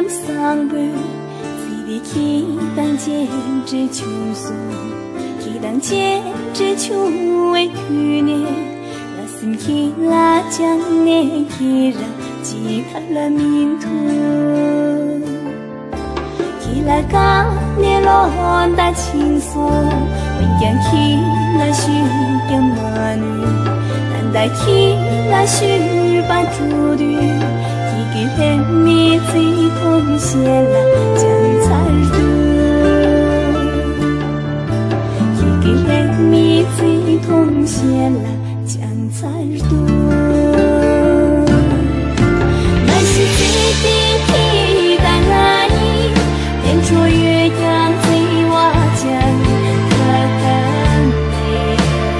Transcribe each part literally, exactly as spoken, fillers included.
sang bờ vì đi khi đang chết trên chung số khi đang chết trên chung ấy cứ nè là xin khi là chẳng nè khi ra chỉ thật là mình thôi khi là cá nè lo hòn đã chín số mình chẳng khi là chuyện cái mà nữa但在khi là chuyện把注定给人你最痛些了，将才多。给人你最痛些了，将才多。那是最的替代爱，连着月亮最瓦匠很美。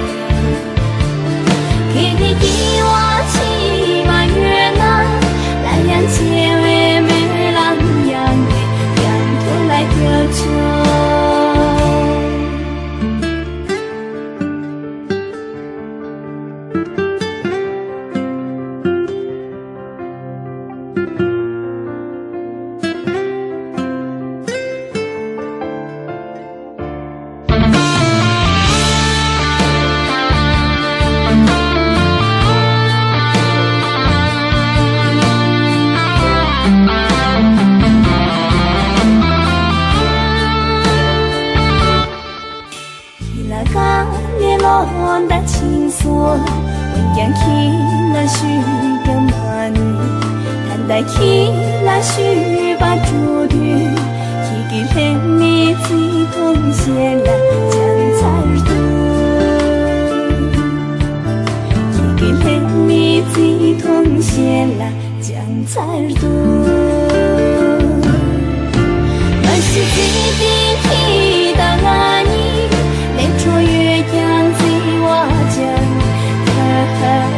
给你一瓦起码月亮。结尾没浪样的，让头来丢球。đã chín số mình chẳng khi là suy cái mà nữa thành đại khi là suy ba chủ đưa khi cái lên mi chỉ không sẽ là chẳng sai đâu khi cái lên mi chỉ không sẽ là chẳng sai đâu mà sự gì đi khi ta ngã nhỉ lên trôi月亮最瓦匠。